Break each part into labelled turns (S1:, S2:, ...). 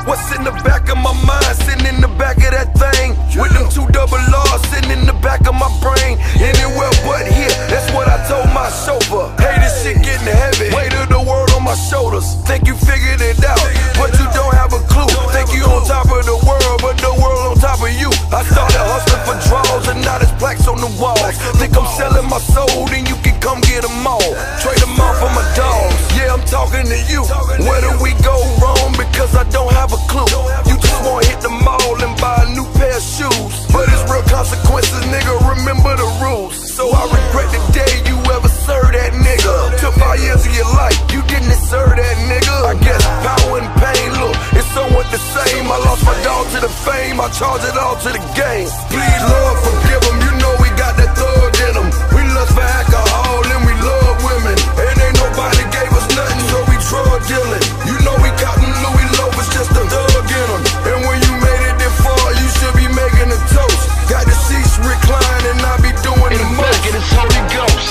S1: What's in the back of my mind, sitting in the back of that thing, with them 2 double R's sitting in the back of my brain. Anywhere but here, that's what I told my chauffeur. Hey, this shit getting heavy, weight of the world on my shoulders. Think you figured it out, but you don't have a clue. Think you on top of the world, but the world on top of you. I started hustling for draws, and now there's plaques on the walls. Think I'm selling my soul, then you can come get them all. Trade them all for my dogs. Yeah, I'm talking to you. Where do we go wrong? Because I don't have a clue. You just wanna hit the mall and buy a new pair of shoes, but it's real consequences, nigga. Remember the rules. So I regret the day you ever served that nigga. Took 5 years of your life, you didn't deserve that nigga. I guess power and pain, look, it's somewhat the same. I lost my dog to the fame, I charge it all to the game. Please, Lord, forgive them, you know we got that thug in them. We lust for alcohol and we love women, and ain't nobody gave us nothing, so we drug dealing. You know we counting Louis loafers, just a thug in them. And when you made it this far, you should be making a toast. Got the seats reclined and I be doing the most.
S2: In the back of this Holy Ghost,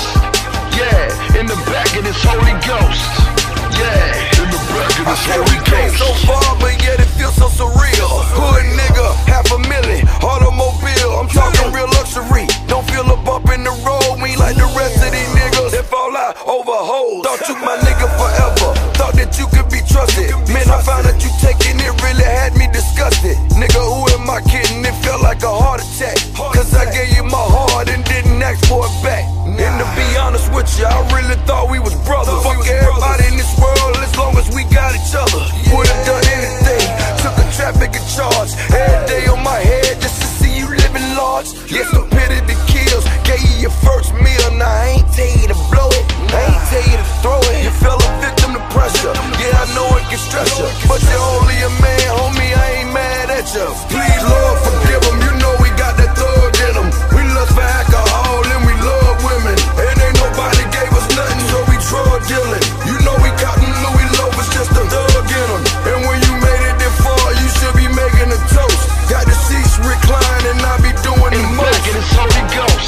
S2: yeah. In the back of this Holy Ghost, yeah. In the back of this Holy Ghost.
S1: So far, but yet it feels so surreal. Hood nigga, $500,000, automobile. I'm talking real luxury. Don't feel a bump in the road. Me like the rest of these niggas that fall out over hoes. Thought you my nigga forever. Thought that you could be trusted. Man, I found that you taking it really had me disgusted. Nigga, who am I kidding? It felt like a heart attack, cause I gave you my heart and didn't ask for it back. And to be honest with you, I really thought we was brothers. Fuck everybody in this world as long as we got each other. Would've done anything, took a traffic charge. Every day on my head just to see you living large. Yeah, stupidity kills, gave you your first meal. Now I ain't tell you to blow it, I ain't tell you to throw it. You fell a victim to pressure, yeah I know it can stress you, but you're only a man, homie, I ain't mad at you. Please Lord forgive them, you know we got that thug in them. We lust for alcohol and we love women, and ain't nobody gave us nothing, so we drug dealing. You know we counting Louis loafers, just a thug in them. And when you made it this far, you should be making a toast. Got the seats reclined and I be doing the most.
S2: In the back of this Holy Ghost,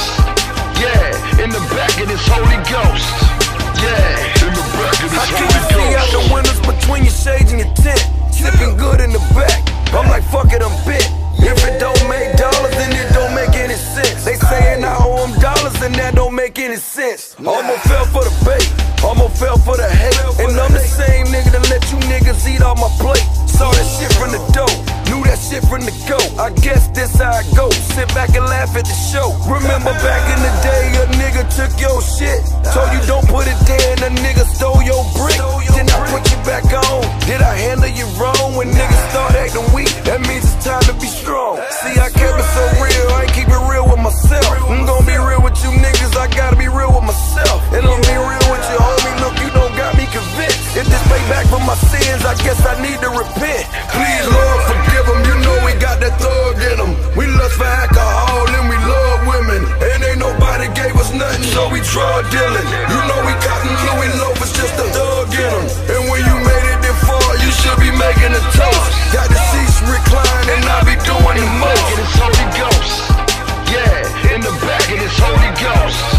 S2: yeah. In the back of this Holy Ghost, yeah. In the back of this
S1: I
S2: Holy
S1: can't see out the
S2: Ghost.
S1: windows between your shades and your tent. Sipping good in the back, I'm like fuck it, I'm bit. If it don't make dollars, then it don't make any sense. They saying I owe them dollars and that don't make any sense. Almost fell for the bait, almost fell for the hate. And I'm the same nigga that let you niggas eat off my plate. Saw that shit from the dope, knew that shit from the go. I guess this how it go, sit back and laugh at the show. Remember back in the day, a nigga took your shit, told you don't put it there, and a nigga stole your brick. Then I put you back on. Did I handle you wrong? When niggas start acting weak, that means it's time to be strong. See, I kept it so real, I ain't keep it real with myself. I'm gonna be real with you niggas, I gotta be real with myself. And I'm be real with you, homie, look, you don't got me convinced. If this payback for my sins, I guess I need to repent. Please, Lord, forgive them, you know we got that thug in them. We lust for alcohol and we love women, and ain't nobody gave us nothing, so we drug dealing. You know we counting Louis loafers, just a thug in them. And when you made it this far, you should be making a toast. Got the seats reclined and I be doing the most.
S2: In the back of this Holy Ghost, yeah. In the back of this Holy Ghost.